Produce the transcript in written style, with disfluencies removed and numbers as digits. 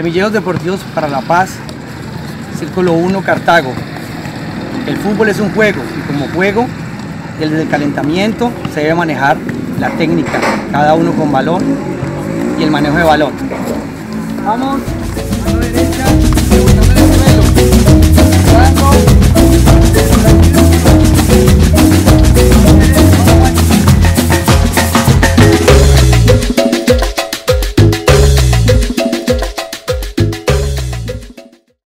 Semilleros Deportivos para la Paz, Círculo 1, Cartago. El fútbol es un juego y como juego, desde el calentamiento se debe manejar la técnica, cada uno con balón y el manejo de balón. Vamos, mano derecha, debutando en el suelo.